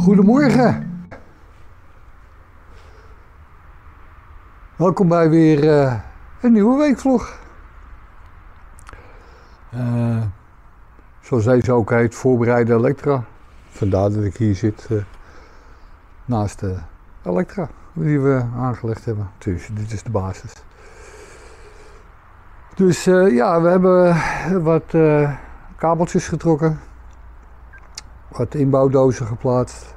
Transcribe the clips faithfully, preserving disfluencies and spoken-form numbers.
Goedemorgen. Welkom bij weer uh, een nieuwe weekvlog. Uh, zoals deze ook heet, voorbereide Elektra. Vandaar dat ik hier zit uh, naast de Elektra die we aangelegd hebben. Dus dit is de basis. Dus uh, ja, we hebben wat uh, kabeltjes getrokken. Wat inbouwdozen geplaatst.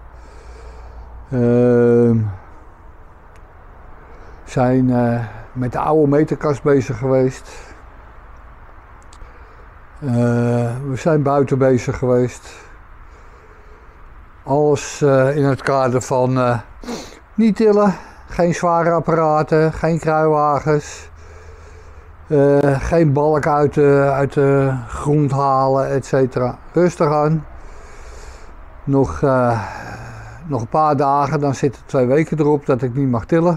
Uh, zijn uh, met de oude meterkast bezig geweest. Uh, we zijn buiten bezig geweest. Alles uh, in het kader van uh, niet tillen, geen zware apparaten, geen kruiwagens. Uh, geen balk uit de, uit de grond halen, et cetera. Rustig aan. Nog, uh, nog een paar dagen, dan zitten twee weken erop dat ik niet mag tillen.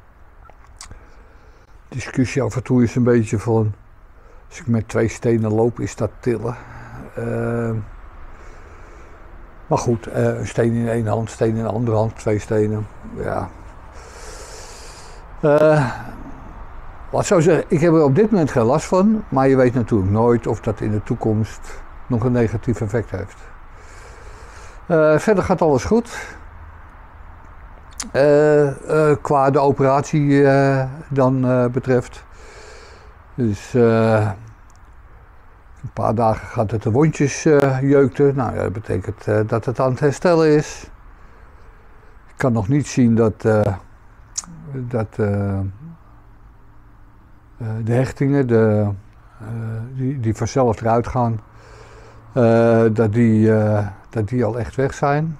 Discussie af en toe is een beetje van, als ik met twee stenen loop, is dat tillen. Uh, maar goed, uh, een steen in één hand, steen in de andere hand, twee stenen. Ja. Uh, Laat zo zeggen, ik heb er op dit moment geen last van, maar je weet natuurlijk nooit of dat in de toekomst nog een negatief effect heeft. Uh, verder gaat alles goed. Uh, uh, qua de operatie uh, dan uh, betreft. Dus uh, een paar dagen gaat het de wondjes uh, jeukten. Nou ja, dat betekent uh, dat het aan het herstellen is. Ik kan nog niet zien dat, uh, dat uh, Uh, de hechtingen, de, uh, die, die vanzelf eruit gaan, uh, dat, die, uh, dat die al echt weg zijn.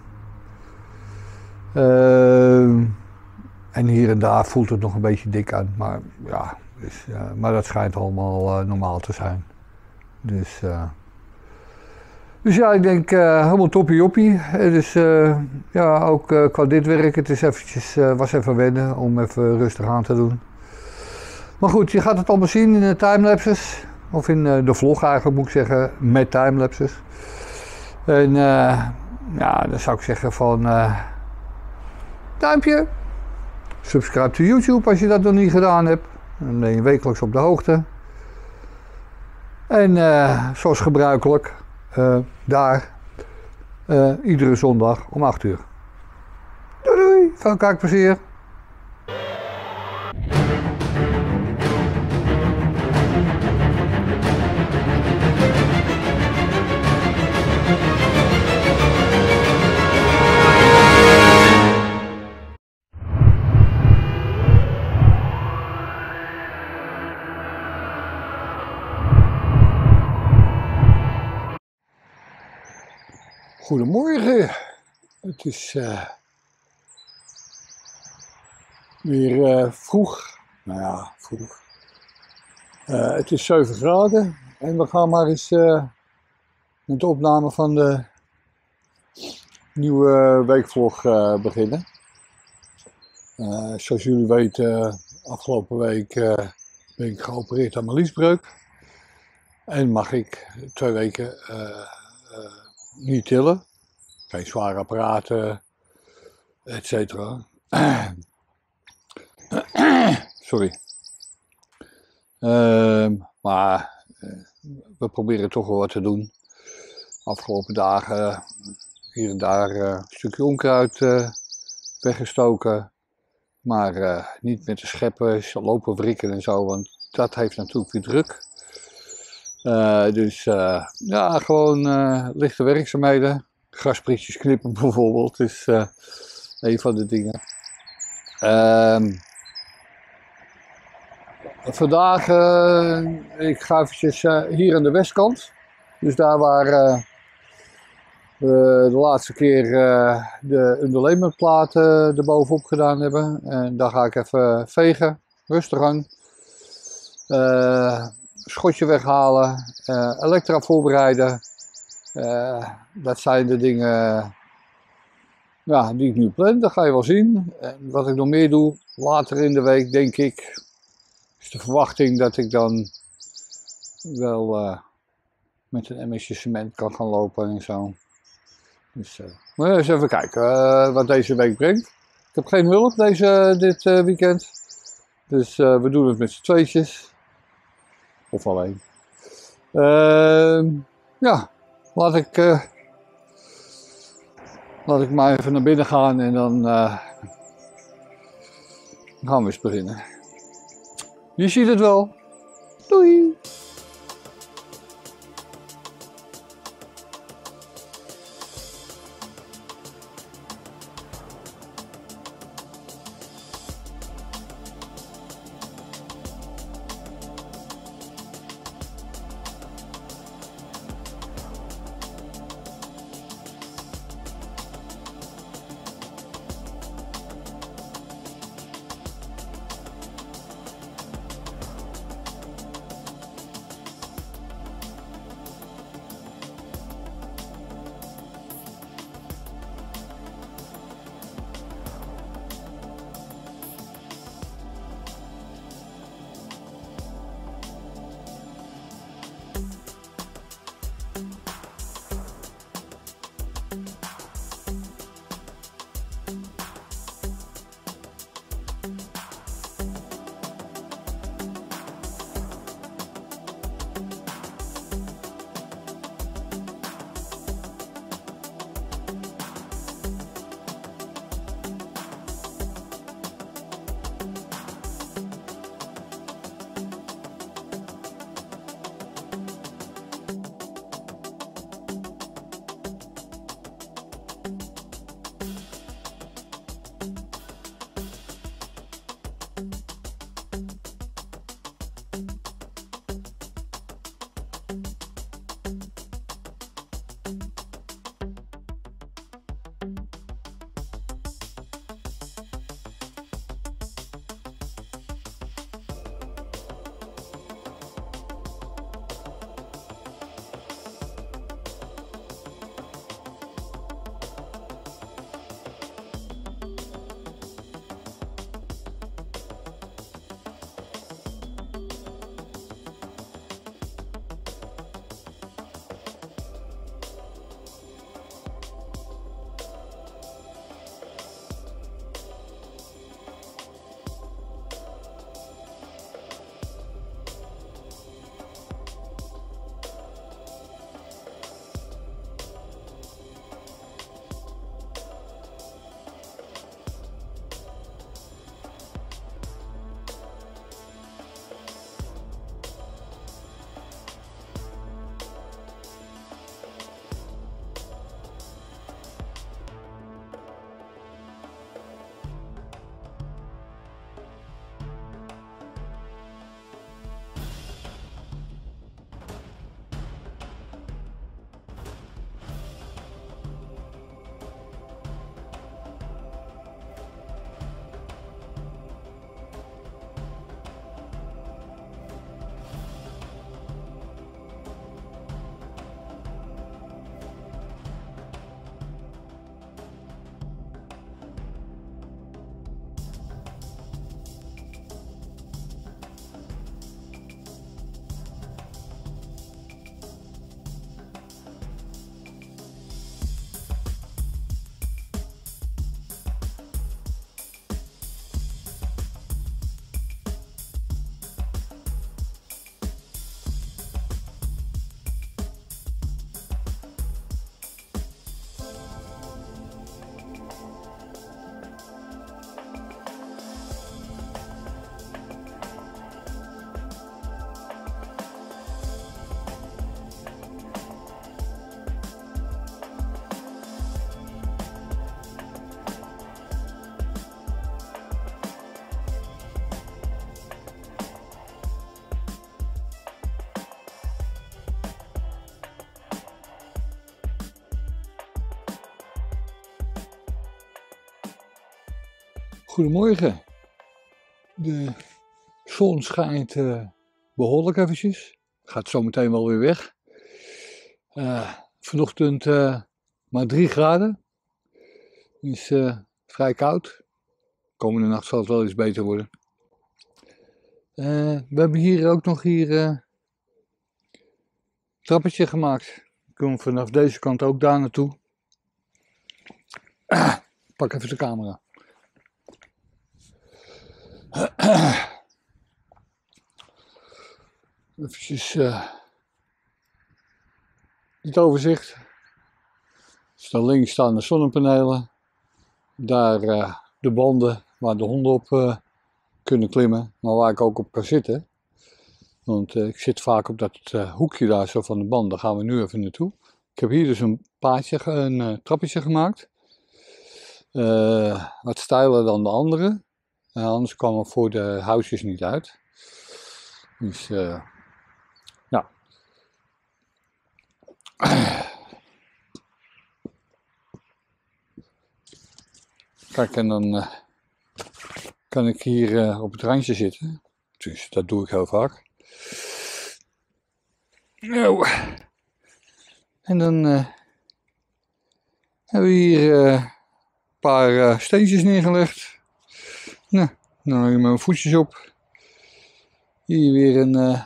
Uh, en hier en daar voelt het nog een beetje dik aan, maar, ja, dus, uh, maar dat schijnt allemaal uh, normaal te zijn. Dus, uh, dus ja, ik denk uh, helemaal toppie joppie. Dus uh, ja, ook uh, qua dit werk, het is eventjes, uh, was even wennen om even rustig aan te doen. Maar goed, je gaat het allemaal zien in de timelapses. Of in uh, de vlog eigenlijk moet ik zeggen, met timelapses. En uh, ja, dan zou ik zeggen van uh, duimpje. Subscribe to YouTube als je dat nog niet gedaan hebt. Dan ben je wekelijks op de hoogte. En uh, zoals gebruikelijk, uh, daar, uh, iedere zondag om acht uur. Doei doei, veel kijkplezier. Goedemorgen, het is uh, weer uh, vroeg, nou ja, vroeg. Uh, het is zeven graden en we gaan maar eens uh, met de opname van de nieuwe weekvlog uh, beginnen. Uh, zoals jullie weten, afgelopen week uh, ben ik geopereerd aan mijn liesbreuk en mag ik twee weken uh, uh, niet tillen, geen zware apparaten, et cetera. Sorry. Uh, maar uh, we proberen toch wel wat te doen. Afgelopen dagen uh, hier en daar uh, een stukje onkruid uh, weggestoken. Maar uh, niet met de scheppen, lopen wrikken en zo, want dat heeft natuurlijk weer druk. Uh, dus uh, ja, gewoon uh, lichte werkzaamheden. Grasprietjes knippen bijvoorbeeld is uh, een van de dingen. Uh, vandaag, uh, ik ga eventjes uh, hier aan de westkant. Dus daar waar uh, we de laatste keer uh, de underlaymentplaten erbovenop gedaan hebben. En daar ga ik even vegen, rustig aan. Uh, schotje weghalen, uh, Elektra voorbereiden. Uh, dat zijn de dingen ja, die ik nu plan, dat ga je wel zien. En wat ik nog meer doe, later in de week denk ik, is de verwachting dat ik dan wel uh, met een emmertje cement kan gaan lopen en zo. Dus uh, Maar eens even kijken uh, wat deze week brengt. Ik heb geen hulp deze, dit uh, weekend. Dus uh, we doen het met z'n tweetjes. Of alleen. Uh, ja, laat ik, uh, laat ik maar even naar binnen gaan en dan uh, gaan we eens beginnen. Je ziet het wel. Doei! Goedemorgen. De zon schijnt uh, behoorlijk eventjes. Gaat zo meteen wel weer weg. Uh, vanochtend uh, maar drie graden. Is uh, vrij koud. Komende nacht zal het wel eens beter worden. Uh, we hebben hier ook nog hier uh, een trappetje gemaakt. Ik kom vanaf deze kant ook daar naartoe. Pak even de camera. Even uh, het overzicht. Dus daar links staan de zonnepanelen. Daar uh, de banden waar de honden op uh, kunnen klimmen. Maar waar ik ook op kan zitten. Want uh, ik zit vaak op dat uh, hoekje daar zo van de band. Daar gaan we nu even naartoe. Ik heb hier dus een paadje, een uh, trappetje gemaakt. Uh, wat steiler dan de andere. Uh, anders kwam het voor de huisjes niet uit. Dus uh, ja. Kijk, en dan uh, kan ik hier uh, op het randje zitten. Dus dat doe ik heel vaak. Nou. En dan uh, hebben we hier uh, een paar uh, steentjes neergelegd. Nou, dan leg ik mijn voetjes op. Hier weer een, uh,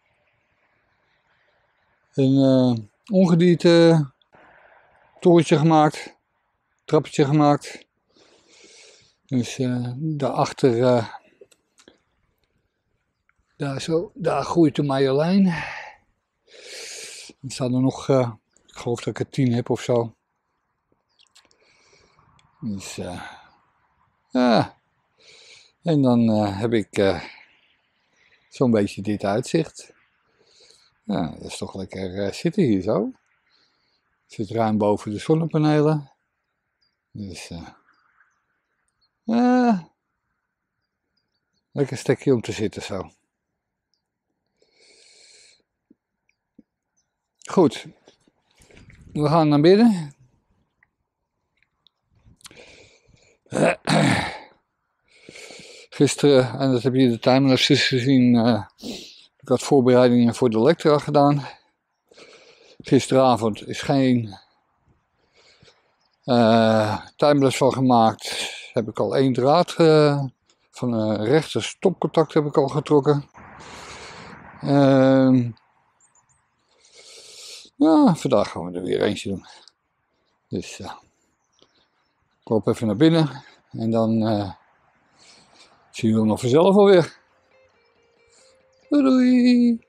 een uh, ongedierte torentje gemaakt. Trappetje gemaakt. Dus uh, daarachter, uh, daar, zo, daar groeit de marjolein. Er staan er nog, uh, ik geloof dat ik er tien heb of zo. Dus uh, ja. En dan uh, heb ik uh, zo'n beetje dit uitzicht. Ja, dat is toch lekker uh, zitten hier zo. Ik zit ruim boven de zonnepanelen. Dus uh, uh, lekker stekje om te zitten zo. Goed. We gaan naar binnen. Uh, Gisteren, en dat heb je de timelapse gezien, uh, ik had voorbereidingen voor de Lectra gedaan. Gisteravond is geen uh, timelapse van gemaakt. Heb ik al één draad uh, van een rechter stopcontact heb ik al getrokken. Uh, ja, vandaag gaan we er weer eentje doen. Dus ja, ik loop even naar binnen en dan uh, zien we hem nog vanzelf alweer. Doei doei!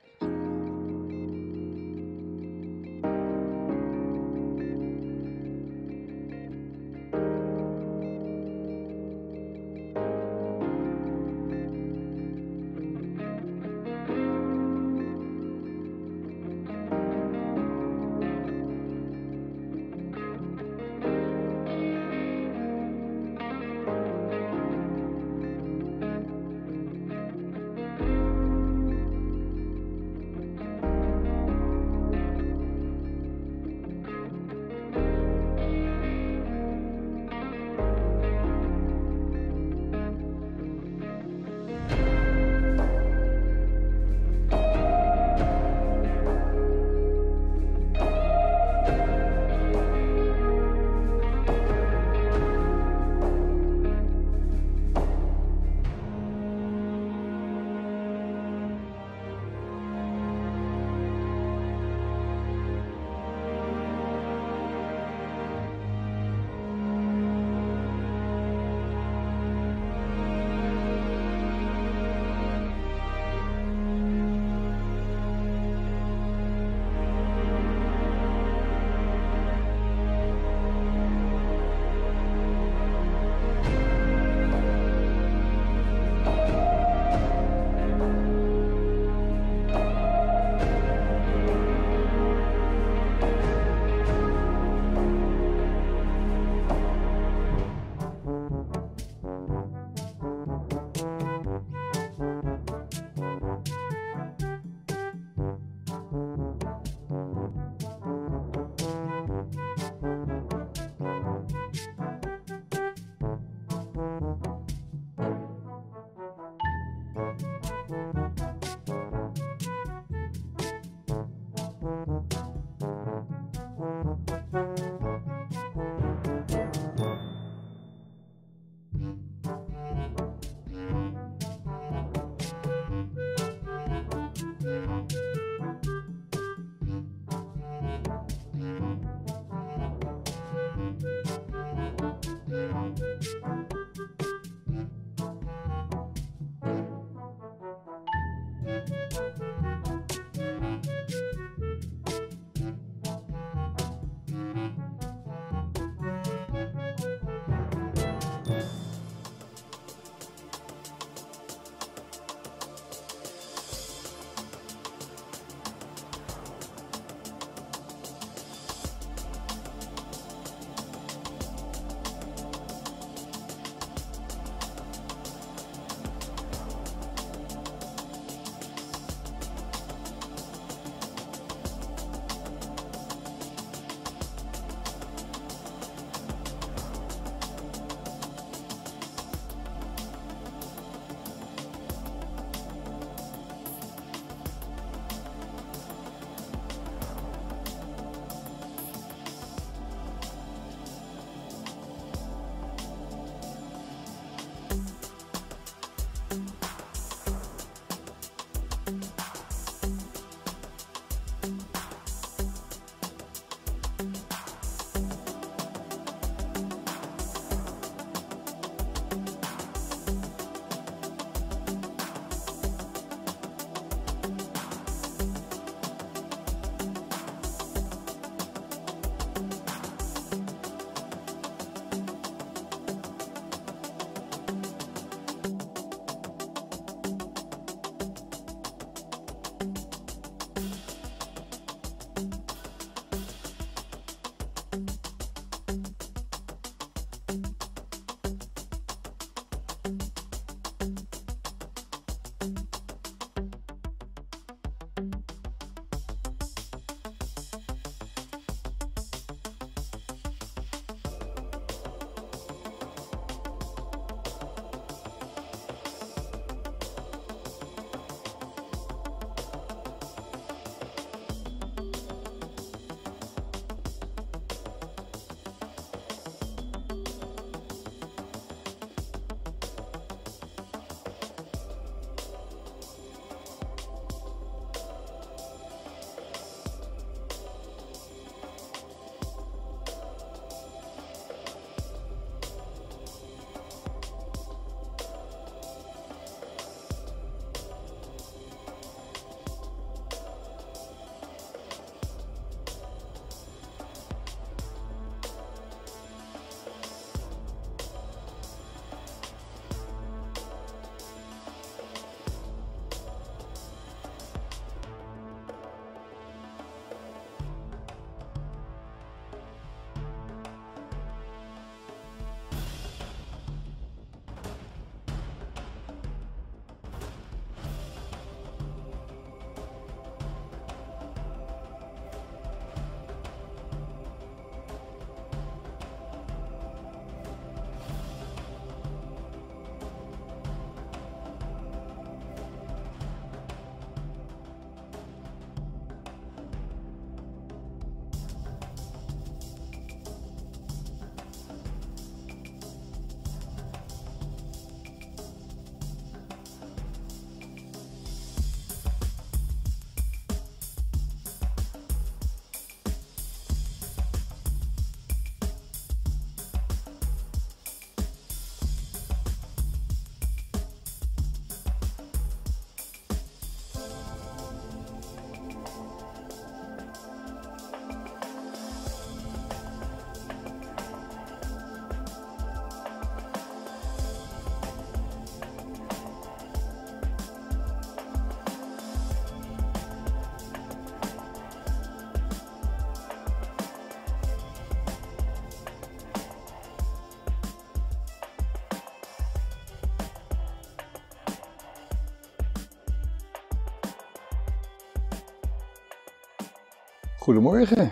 Goedemorgen.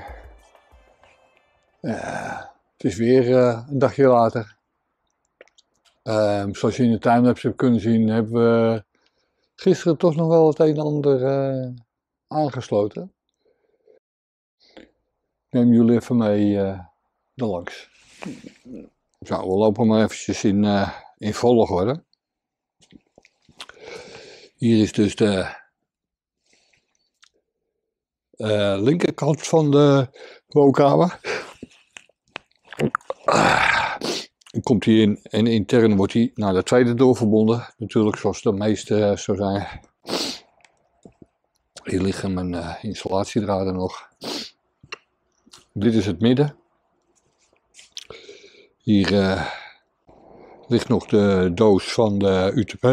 Uh, het is weer uh, een dagje later. Uh, zoals je in de timelapse hebt kunnen zien, hebben we gisteren toch nog wel het een en ander uh, aangesloten. Ik neem jullie even mee uh, er langs. Zo, we lopen maar eventjes in, uh, in volgorde. Hier is dus de uh, linkerkant van de woonkamer. Komt hij in en intern wordt hij naar de tweede deur verbonden. Natuurlijk zoals de meeste uh, zo zijn. Hier liggen mijn uh, installatiedraden nog. Dit is het midden. Hier uh, ligt nog de doos van de U T P.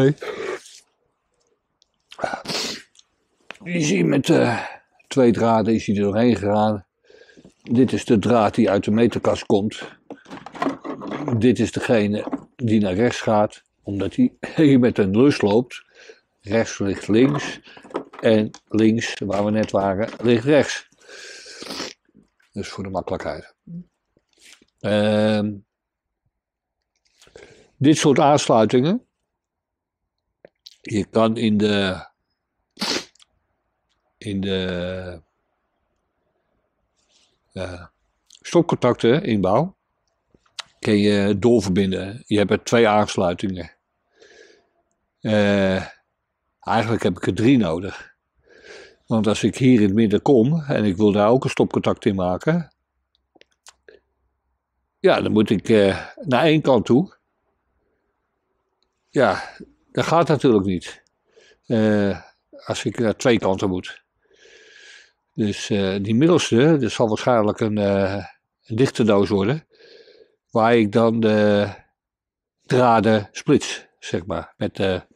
Je ziet met uh, twee draden is hij er doorheen gegaan. Dit is de draad die uit de meterkast komt. Dit is degene die naar rechts gaat, omdat hij hier met een lus loopt. Rechts ligt links en links, waar we net waren, ligt rechts. Dus voor de makkelijkheid. Uh, dit soort aansluitingen. Je kan in de, in de uh, stopcontacten inbouw. Kun je doorverbinden. Je hebt er twee aansluitingen. Uh, eigenlijk heb ik er drie nodig. Want als ik hier in het midden kom en ik wil daar ook een stopcontact in maken. Ja, dan moet ik uh, naar één kant toe. Ja, dat gaat natuurlijk niet. Uh, als ik naar twee kanten moet. Dus uh, die middelste, dat zal waarschijnlijk een, uh, een dichte doos worden. Waar ik dan de draden splits, zeg maar, met de,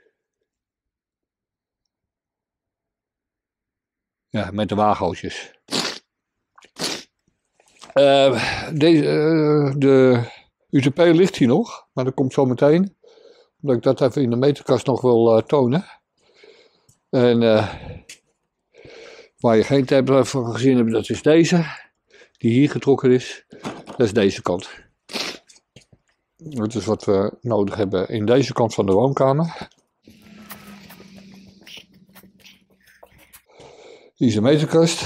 ja, met de waaghootjes. Uh, deze, uh, de U T P ligt hier nog, maar dat komt zo meteen. Omdat ik dat even in de meterkast nog wil uh, tonen. En uh, waar je geen tablet van gezien hebt, dat is deze. Die hier getrokken is. Dat is deze kant. Dat is wat we nodig hebben in deze kant van de woonkamer. Hier is de meterkast.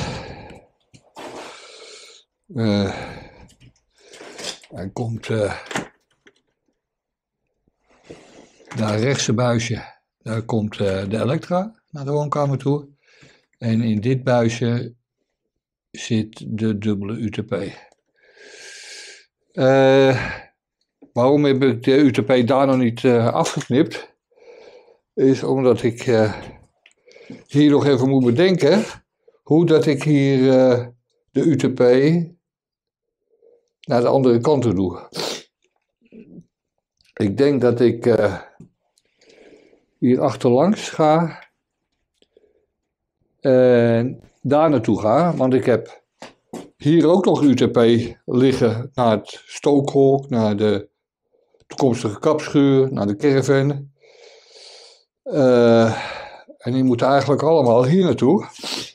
Uh, hij komt uh, daar rechtse buisje. Daar komt uh, de elektra naar de woonkamer toe. En in dit buisje zit de dubbele U T P. Uh, Waarom heb ik de U T P daar nog niet uh, afgeknipt? Is omdat ik uh, hier nog even moet bedenken hoe dat ik hier uh, de U T P naar de andere kant toe doe. Ik denk dat ik uh, hier achterlangs ga en daar naartoe ga, want ik heb hier ook nog U T P liggen naar het stookhok, naar de toekomstige kapschuur, naar de caravan. Uh, en die moeten eigenlijk allemaal hier naartoe.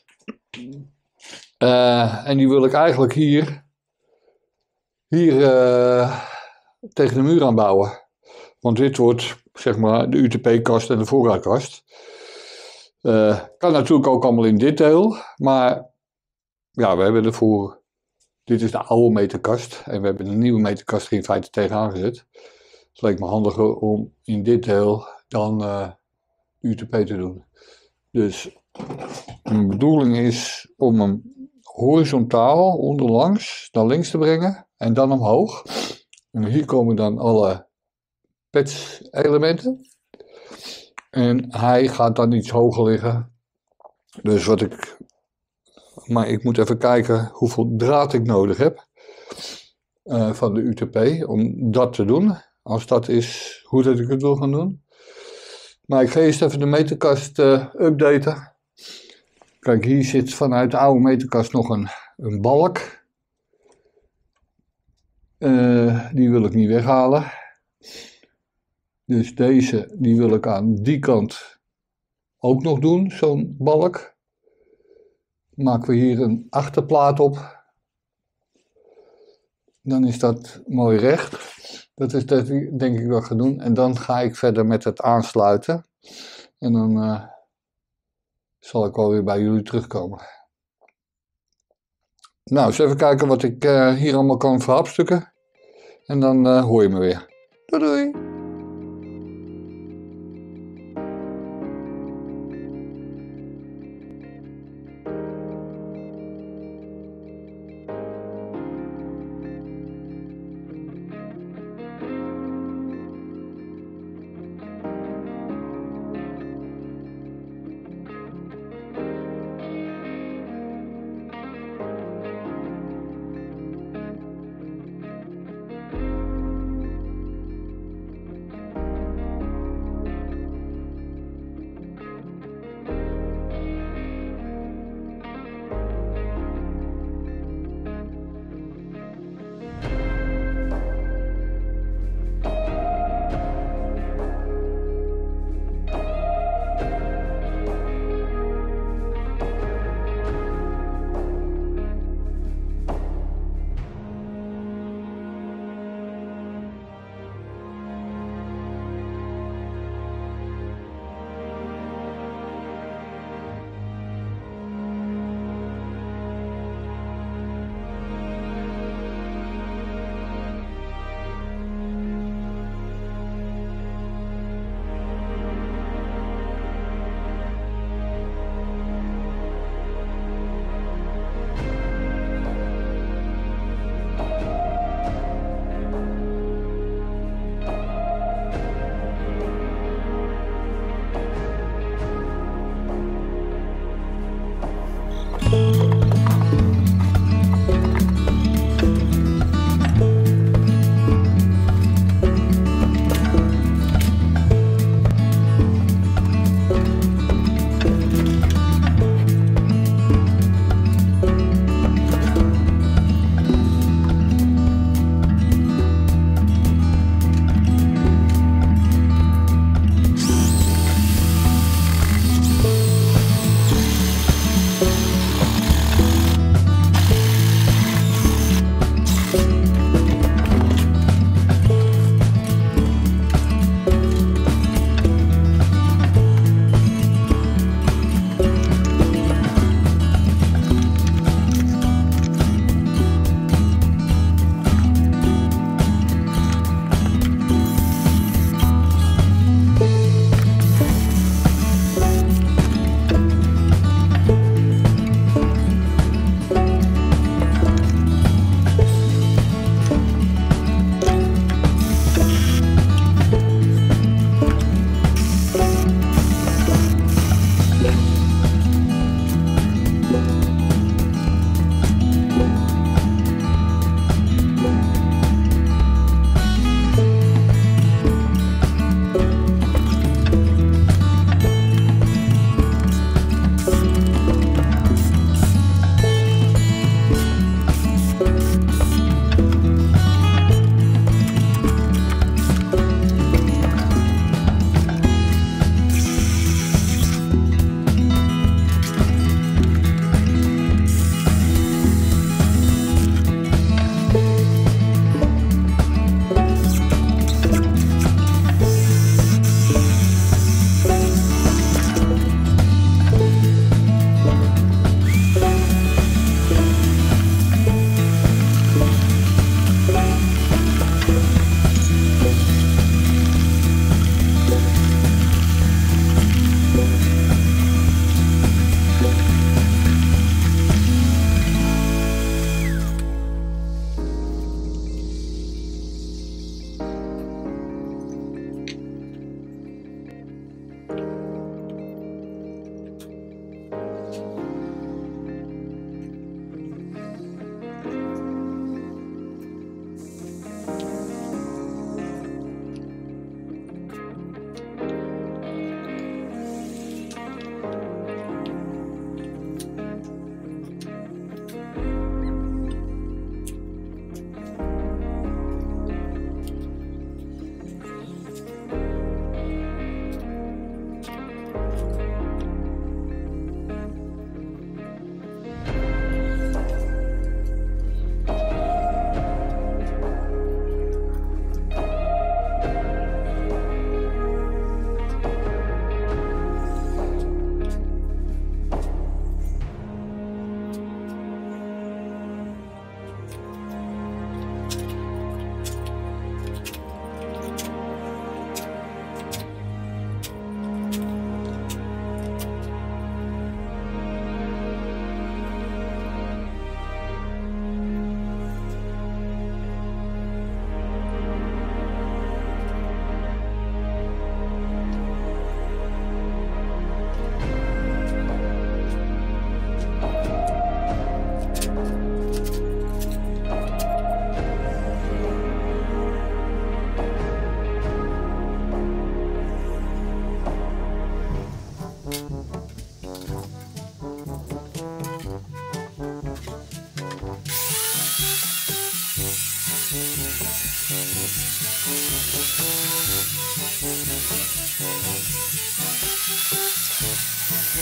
Uh, en die wil ik eigenlijk hier, hier uh, tegen de muur aanbouwen. Want dit wordt, zeg maar, de U T P-kast en de voorraadkast. Uh, kan natuurlijk ook allemaal in dit deel, maar ja, we hebben ervoor, dit is de oude meterkast en we hebben een nieuwe meterkast er in feite tegenaan gezet. Het leek me handiger om in dit deel dan uh, U T P te doen. Dus mijn bedoeling is om hem horizontaal onderlangs naar links te brengen en dan omhoog. En hier komen dan alle patch elementen. En hij gaat dan iets hoger liggen. Dus wat ik... Maar ik moet even kijken hoeveel draad ik nodig heb uh, van de U T P om dat te doen. Als dat is hoe dat ik het wil gaan doen. Maar ik ga eerst even de meterkast uh, updaten. Kijk, hier zit vanuit de oude meterkast nog een, een balk. Uh, die wil ik niet weghalen. Dus deze, die wil ik aan die kant ook nog doen, zo'n balk. maken we hier een achterplaat op. Dan is dat mooi recht. Dat is dat denk ik wel gaan doen. En dan ga ik verder met het aansluiten. En dan uh, zal ik alweer bij jullie terugkomen. Nou, eens even kijken wat ik uh, hier allemaal kan verhapstukken. En dan uh, hoor je me weer. Doei doei!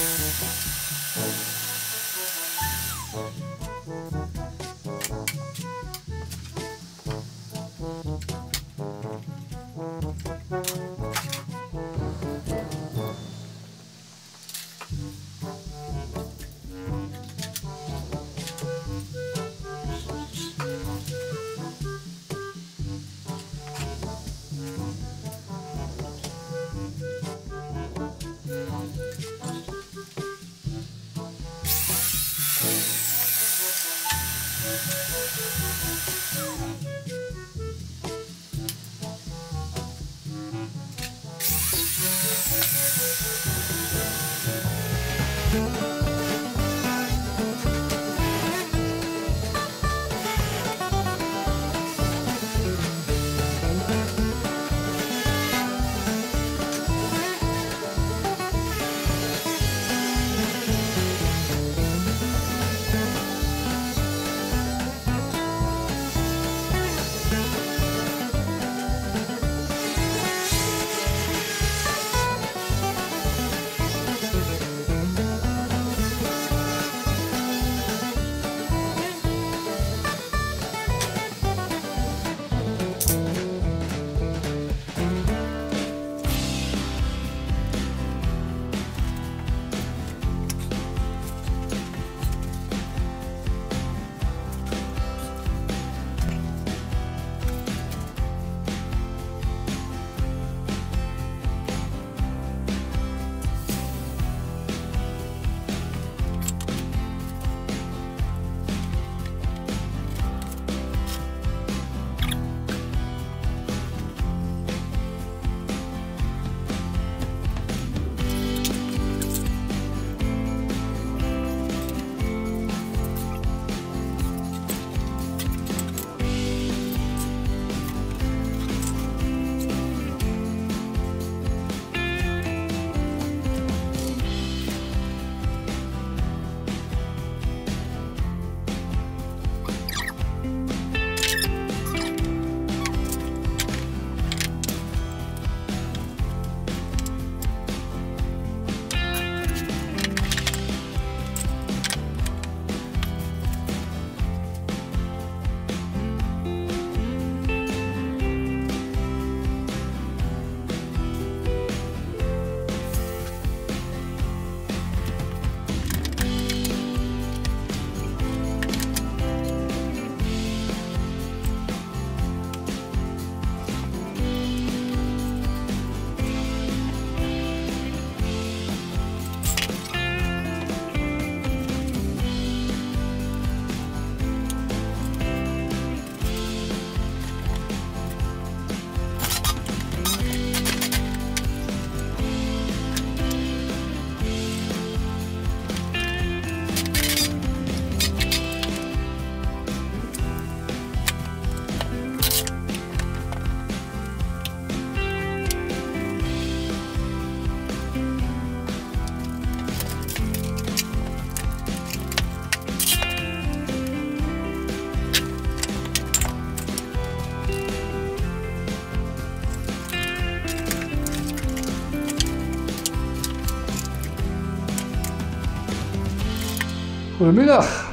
Goedemiddag.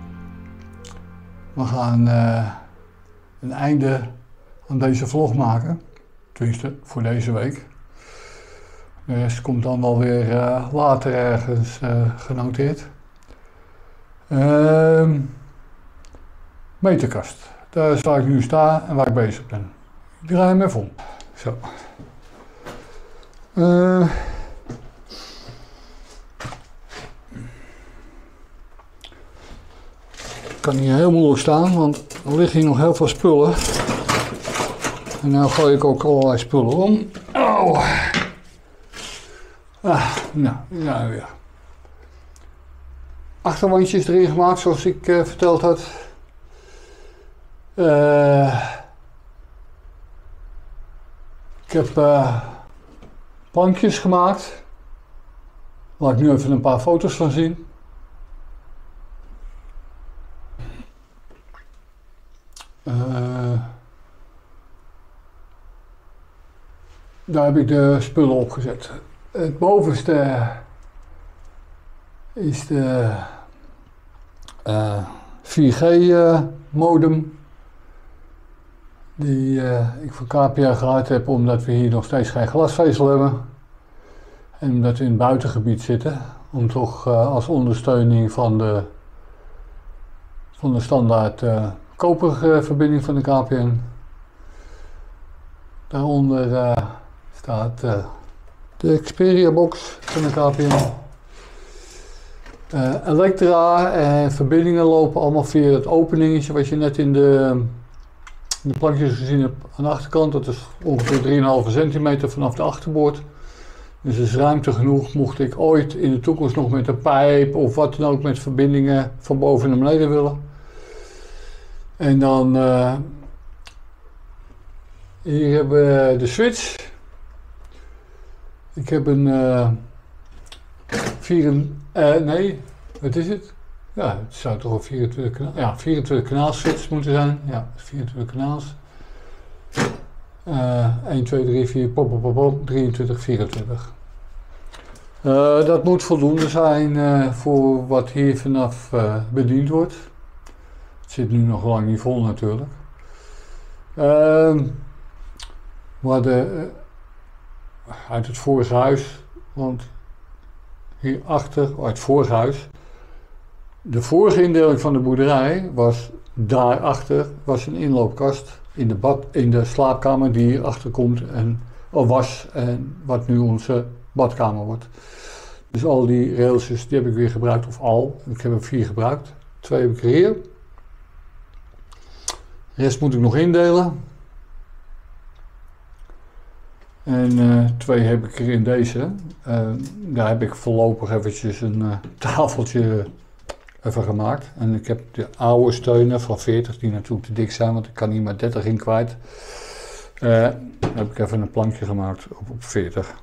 We gaan uh, een einde aan deze vlog maken. Tenminste, voor deze week. De rest komt dan wel weer uh, later ergens uh, genoteerd. Uh, meterkast. Daar is waar ik nu sta en waar ik bezig ben. Ik draai hem even om. Zo. Uh, Ik kan hier heel moeilijk staan, want er liggen hier nog heel veel spullen. En nu gooi ik ook allerlei spullen om. Oh. Ah, nou, ja weer. Achterwandjes erin gemaakt, zoals ik uh, verteld had. Uh, ik heb uh, plankjes gemaakt. Laat ik nu even een paar foto's van zien. Uh, daar heb ik de spullen op gezet. Het bovenste is de uh, vier G uh, modem die uh, ik voor K P N gehad heb, omdat we hier nog steeds geen glasvezel hebben en omdat we in het buitengebied zitten, om toch uh, als ondersteuning van de, van de standaard uh, koperverbinding van de K P N. Daaronder uh, staat uh, de Xperia box van de K P N. Uh, Elektra en verbindingen lopen allemaal via het openingetje wat je net in de, in de plankjes gezien hebt aan de achterkant. Dat is ongeveer drie komma vijf centimeter vanaf de achterboord. Dus er is ruimte genoeg mocht ik ooit in de toekomst nog met een pijp of wat dan ook met verbindingen van boven naar beneden willen. En dan uh, hier hebben we de switch. Ik heb een uh, vier, uh, nee, wat is het? Ja, het zou toch een vierentwintig kanaal, ja, vierentwintig kanaals switch moeten zijn. Ja, vierentwintig kanaals. Uh, één, twee, drie, vier, pop, pop, pop, pop, drieëntwintig, vierentwintig. Uh, dat moet voldoende zijn uh, voor wat hier vanaf uh, bediend wordt. Het zit nu nog lang niet vol natuurlijk. Uh, maar de, uh, uit het vorige huis, want hierachter, uit het vorige huis, de vorige indeling van de boerderij was daarachter was een inloopkast in de, bad, in de slaapkamer die hierachter komt en of was en wat nu onze badkamer wordt. Dus al die railsjes die heb ik weer gebruikt, of al, ik heb er vier gebruikt, twee heb ik er hier. De rest moet ik nog indelen. En uh, twee heb ik er in deze. Uh, daar heb ik voorlopig eventjes een uh, tafeltje even gemaakt. En ik heb de oude steunen van veertig die natuurlijk te dik zijn, want ik kan hier maar dertig in kwijt. Uh, daar heb ik even een plankje gemaakt op, op veertig.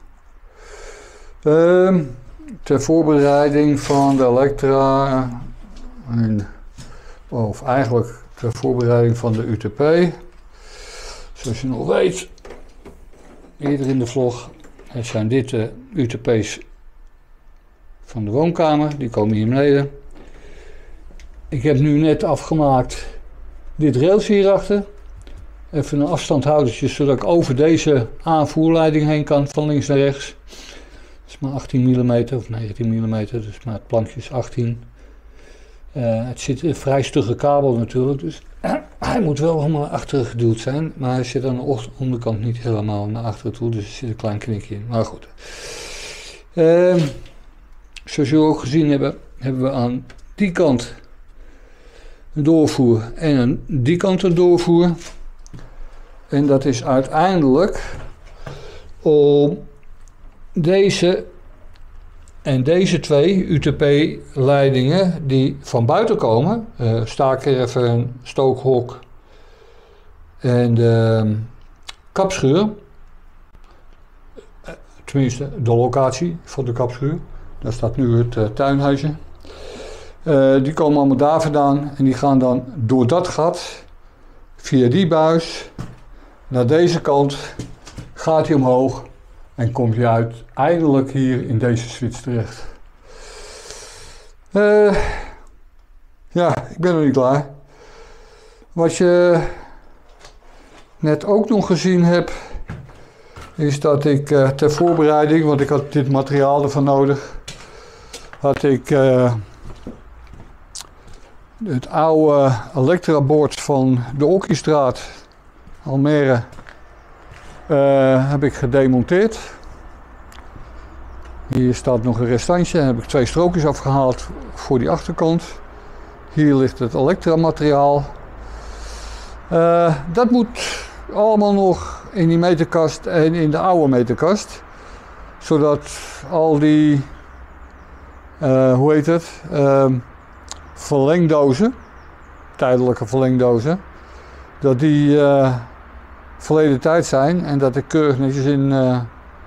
Uh, ter voorbereiding van de Elektra, en, of eigenlijk ter voorbereiding van de U T P. Zoals je nog weet, eerder in de vlog, het zijn dit de U T P's van de woonkamer, die komen hier beneden. Ik heb nu net afgemaakt dit railsje hierachter. Even een afstandhoudertje, zodat ik over deze aanvoerleiding heen kan, van links naar rechts. Dat is maar achttien millimeter of negentien millimeter, dus maar het plankje is achttien. Uh, het zit een vrij stugge kabel natuurlijk, dus hij moet wel helemaal naar achteren geduwd zijn. Maar hij zit aan de onderkant niet helemaal naar achteren toe, dus er zit een klein knikje in. Maar goed. Uh, zoals jullie ook gezien hebben, hebben we aan die kant een doorvoer en aan die kant een doorvoer. En dat is uiteindelijk om deze en deze twee U T P-leidingen die van buiten komen, uh, staakerven, stookhok en de uh, kapschuur, uh, tenminste de locatie van de kapschuur, daar staat nu het uh, tuinhuisje, uh, die komen allemaal daar vandaan en die gaan dan door dat gat, via die buis, naar deze kant, gaat hij omhoog. En kom je uiteindelijk hier in deze switch terecht. Uh, ja, ik ben nog niet klaar. Wat je net ook nog gezien hebt, is dat ik uh, ter voorbereiding, want ik had dit materiaal ervan nodig, had ik uh, het oude Elektra-bord van de Okkiestraat, Almere, Uh, heb ik gedemonteerd. Hier staat nog een restantje. Dan heb ik twee strookjes afgehaald voor die achterkant. Hier ligt het Elektra materiaal. Uh, dat moet allemaal nog in die meterkast en in de oude meterkast. Zodat al die, uh, hoe heet het, uh, verlengdozen, tijdelijke verlengdozen, dat die uh, verleden tijd zijn en dat ik keurig netjes in, uh,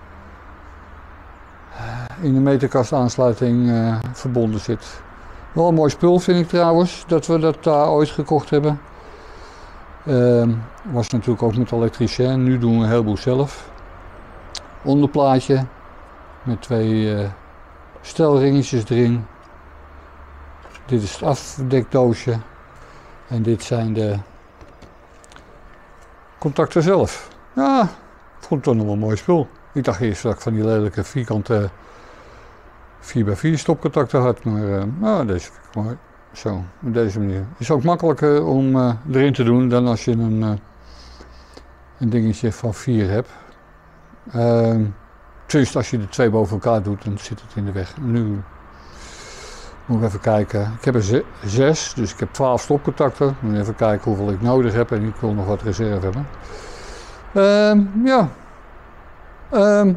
in de meterkast aansluiting uh, verbonden zit. Wel een mooi spul vind ik trouwens, dat we dat daar ooit gekocht hebben. Uh, was natuurlijk ook met elektricien, nu doen we een heleboel zelf. Onderplaatje met twee uh, stelringetjes erin. Dit is het afdekdoosje. En dit zijn de contacten zelf. Ja, ik vond het toch nog wel een mooi spul. Ik dacht eerst dat ik van die lelijke vierkante vier bij vier stopcontacten had. Maar uh, nou, deze vind ik mooi. Zo, op deze manier. Is ook makkelijker om uh, erin te doen dan als je een, uh, een dingetje van vier hebt. Uh, Tenminste, als je de twee boven elkaar doet, dan zit het in de weg. Nu moet ik even kijken. Ik heb er zes, dus ik heb twaalf stopcontacten. Ik moet even kijken hoeveel ik nodig heb en ik wil nog wat reserve hebben. Uh, ja. Uh,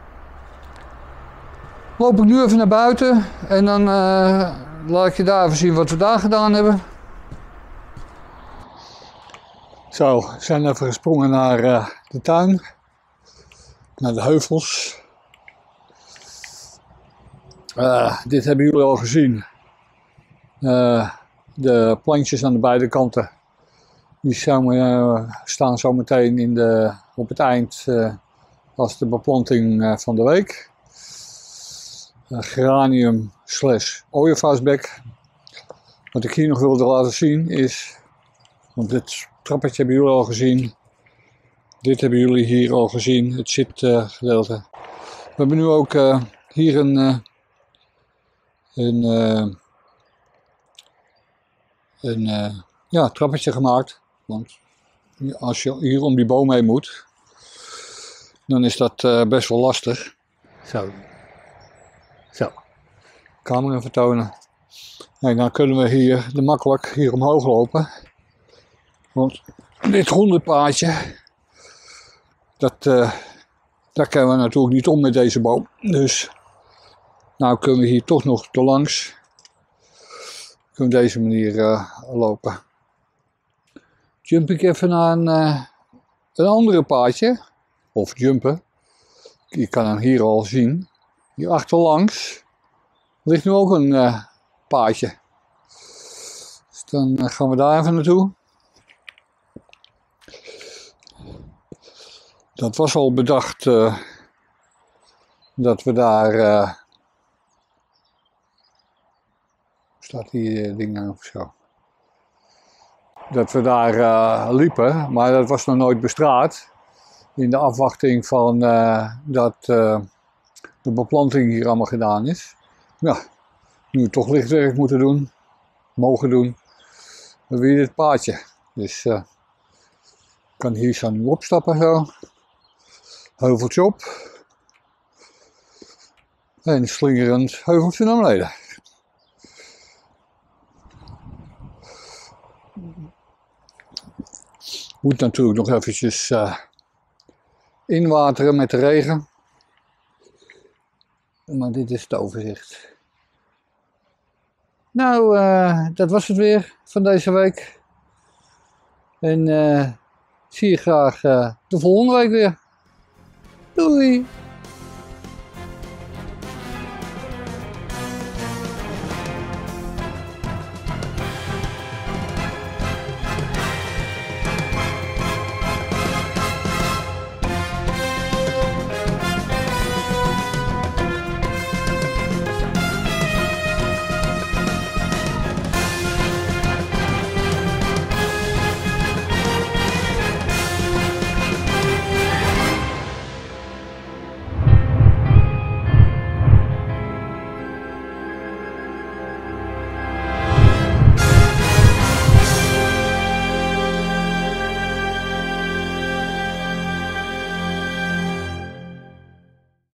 loop ik nu even naar buiten en dan uh, laat ik je daar even zien wat we daar gedaan hebben. Zo, we zijn even gesprongen naar uh, de tuin. Naar de heuvels. Uh, dit hebben jullie al gezien. Uh, de plantjes aan de beide kanten. Die zijn, uh, staan zo meteen in de, op het eind uh, als de beplanting uh, van de week. Uh, geranium slash ooievaarsbek. Wat ik hier nog wilde laten zien is, want dit trappetje hebben jullie al gezien. Dit hebben jullie hier al gezien, het zitgedeelte. Uh, We hebben nu ook uh, hier een, uh, een, uh, een uh, ja, trappetje gemaakt. Want als je hier om die boom heen moet, dan is dat uh, best wel lastig. Zo. Zo. Camera vertonen. En dan kunnen we hier de makkelijk hier omhoog lopen. Want dit hondenpaadje, dat, uh, daar kunnen we natuurlijk niet om met deze boom. Dus nou kunnen we hier toch nog te langs. Kunnen we op deze manier uh, lopen. Jump ik even naar een, uh, een andere paadje. Of jumpen. Je kan hem hier al zien. Hier achterlangs ligt nu ook een uh, paadje. Dus dan uh, gaan we daar even naartoe. Dat was al bedacht uh, dat we daar. Uh, staat hier uh, ding aan of zo? Dat we daar uh, liepen, maar dat was nog nooit bestraat. In de afwachting van uh, dat uh, de beplanting hier allemaal gedaan is. Ja, nu we toch lichtwerk moeten doen, mogen doen, dan weer dit paadje. Dus uh, ik kan hier zo nu opstappen zo. Heuveltje op. En slingerend heuveltje naar beneden. Moet natuurlijk nog eventjes uh, inwateren met de regen. Maar dit is het overzicht. Nou, uh, dat was het weer van deze week. En uh, zie je graag uh, de volgende week weer. Doei!